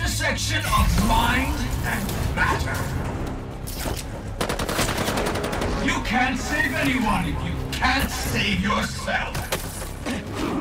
intersection of mind and matter. You can't save anyone if you can't save yourself.